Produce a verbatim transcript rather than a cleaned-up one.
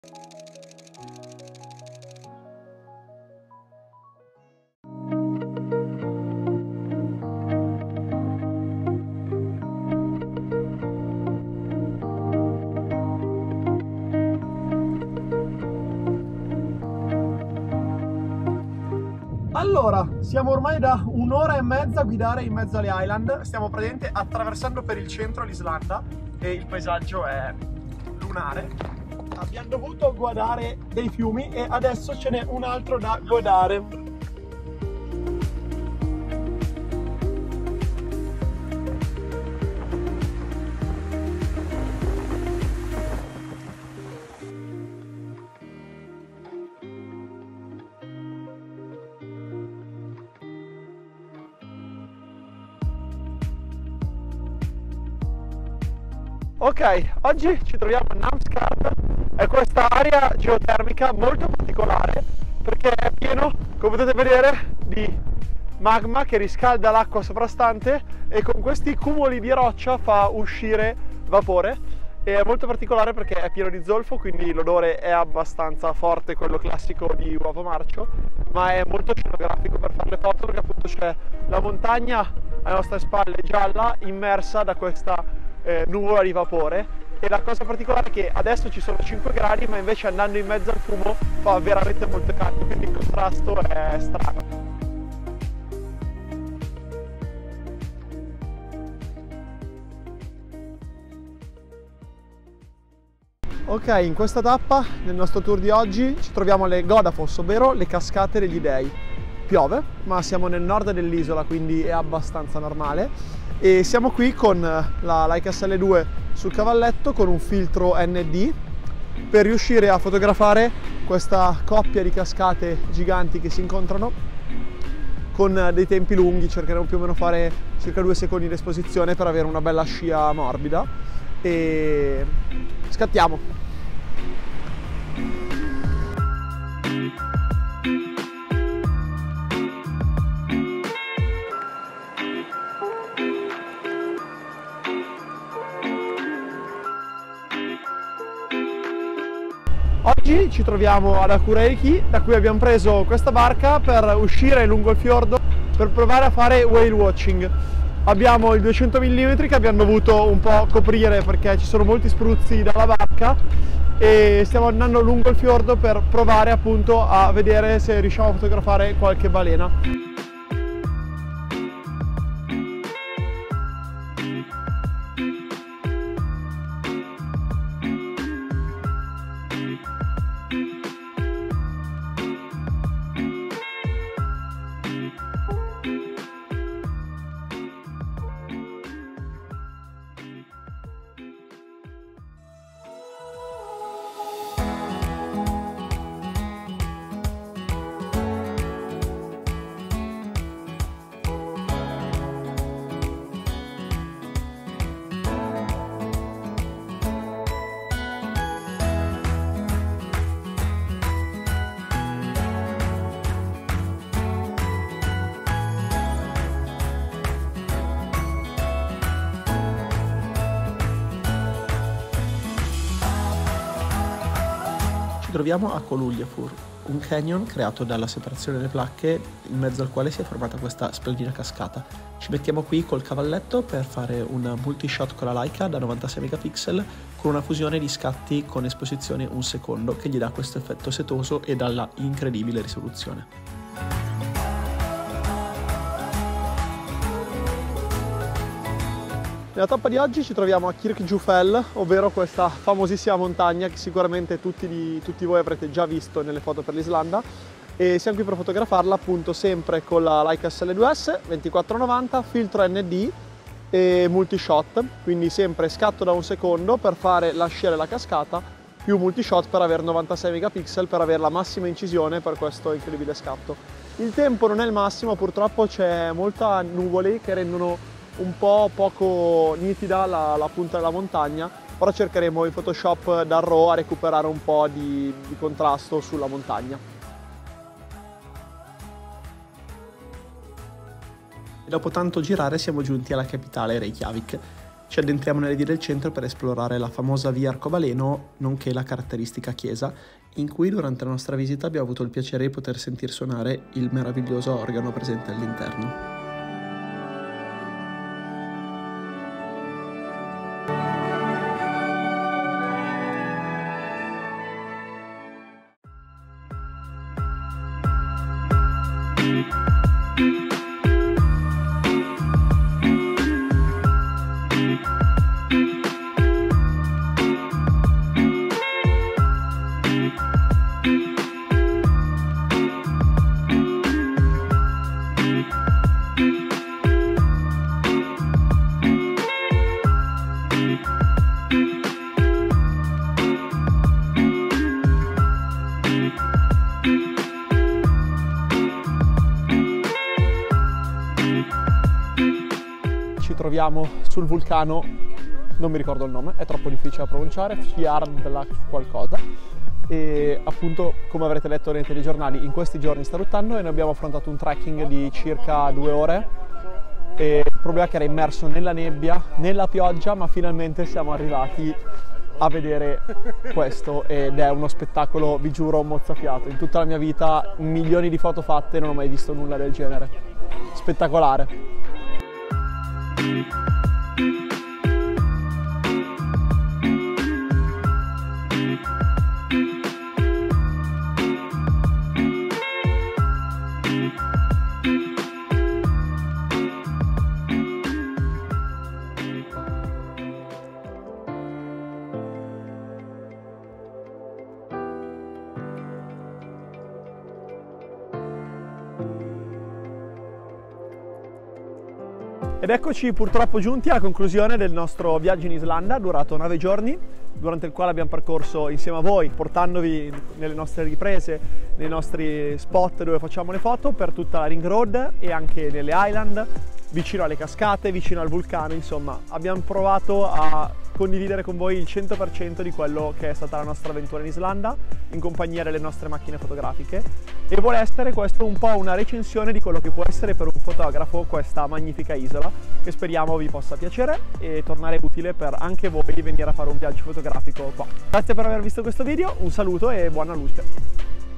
Allora, siamo ormai da un'ora e mezza a guidare in mezzo alle Highland, stiamo praticamente attraversando per il centro l'Islanda e il paesaggio è lunare. Abbiamo dovuto guardare dei fiumi e adesso ce n'è un altro da guardare. Ok, oggi ci troviamo a Namskarv, è questa area geotermica molto particolare perché è pieno, come potete vedere, di magma che riscalda l'acqua soprastante e con questi cumuli di roccia fa uscire vapore. E è molto particolare perché è pieno di zolfo, quindi l'odore è abbastanza forte, quello classico di uovo marcio, ma è molto scenografico per fare le foto perché appunto c'è la montagna alle nostre spalle gialla immersa da questa Eh, nuvola di vapore. E la cosa particolare è che adesso ci sono cinque gradi, ma invece andando in mezzo al fumo fa veramente molto caldo, quindi il contrasto è strano. Ok, in questa tappa nel nostro tour di oggi ci troviamo alle Godafoss, ovvero le cascate degli dei. Piove, ma siamo nel nord dell'isola, quindi è abbastanza normale. E siamo qui con la Leica S L due sul cavalletto con un filtro N D per riuscire a fotografare questa coppia di cascate giganti che si incontrano con dei tempi lunghi. Cercheremo più o meno fare circa due secondi di esposizione per avere una bella scia morbida e scattiamo. Oggi ci troviamo ad Akureyri, da cui abbiamo preso questa barca per uscire lungo il fiordo per provare a fare whale watching. Abbiamo il duecento millimetri che abbiamo dovuto un po' coprire perché ci sono molti spruzzi dalla barca e stiamo andando lungo il fiordo per provare appunto a vedere se riusciamo a fotografare qualche balena. Ci troviamo a Kollufjord, un canyon creato dalla separazione delle placche in mezzo al quale si è formata questa splendida cascata. Ci mettiamo qui col cavalletto per fare un multi-shot con la Leica da novantasei megapixel con una fusione di scatti con esposizione un secondo che gli dà questo effetto setoso e dalla incredibile risoluzione. Nella tappa di oggi ci troviamo a Kirkjufell, ovvero questa famosissima montagna che sicuramente tutti, di, tutti voi avrete già visto nelle foto per l'Islanda, e siamo qui per fotografarla appunto sempre con la Leica S L due S ventiquattro novanta, filtro N D e multi-shot, quindi sempre scatto da un secondo per fare la scia della cascata più multi-shot per avere novantasei megapixel per avere la massima incisione per questo incredibile scatto. Il tempo non è il massimo, purtroppo c'è molta nuvoli che rendono un po' poco nitida la, la punta della montagna, però cercheremo in Photoshop dal RAW a recuperare un po' di, di contrasto sulla montagna. E dopo tanto girare siamo giunti alla capitale Reykjavik. ci addentriamo nelle vie del centro per esplorare la famosa via Arcobaleno, nonché la caratteristica chiesa, in cui durante la nostra visita abbiamo avuto il piacere di poter sentir suonare il meraviglioso organo presente all'interno. Ci troviamo sul vulcano, non mi ricordo il nome, è troppo difficile da pronunciare, Fjordlak qualcosa, e appunto, come avrete letto nei telegiornali, in questi giorni sta ruttando e noi abbiamo affrontato un trekking di circa due ore e il problema è che era immerso nella nebbia, nella pioggia, ma finalmente siamo arrivati a vedere questo ed è uno spettacolo, vi giuro, mozzafiato. In tutta la mia vita, milioni di foto fatte, non ho mai visto nulla del genere. Spettacolare. Ed eccoci purtroppo giunti alla conclusione del nostro viaggio in Islanda, durato nove giorni, durante il quale abbiamo percorso insieme a voi, portandovi nelle nostre riprese, nei nostri spot dove facciamo le foto, per tutta la Ring Road e anche nelle Island, vicino alle cascate, vicino al vulcano. Insomma, abbiamo provato a condividere con voi il cento per cento di quello che è stata la nostra avventura in Islanda, in compagnia delle nostre macchine fotografiche, e vuole essere questo un po' una recensione di quello che può essere per un fotografo questa magnifica isola, che speriamo vi possa piacere e tornare utile per anche voi venire a fare un viaggio fotografico qua. Grazie per aver visto questo video, un saluto e buona luce!